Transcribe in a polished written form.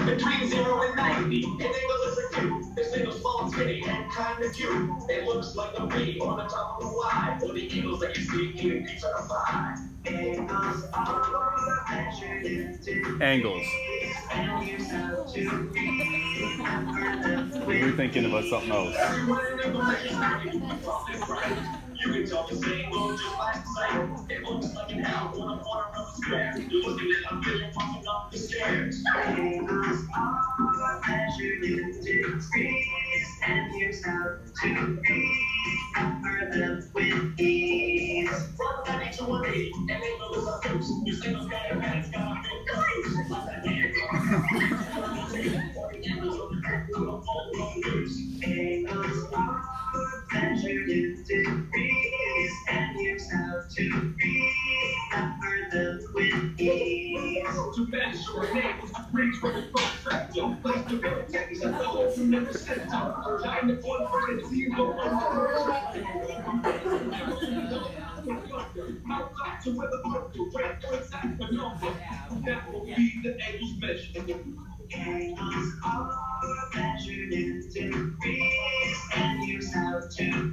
Between 0 and 90, and they will listen to. This thing is small and skinny and kind of cute. It looks like a V on the top of the Y. For the eagles that you see eating pizza or pie. Angles are measured in Angles. We're thinking about something else. You can tell the same look just like the same. It looks like an L on a corner of a square. You're looking at a million popping up the stairs. Angles are measured in degrees, and here's how to remember them with ease. From 90 to 180, and they know it's a deuce. You say those guys are bad, it's got a big deuce. Like that man. Angles are measured in degrees, and here's how to remember them with ease. To measure an angle, to reach for the protractor, place the vertex and go to the center. 9 to 1 for 0 outside to where the circle, where points at the number. That will be the angles measured. Angles are measured in degrees, and here's how to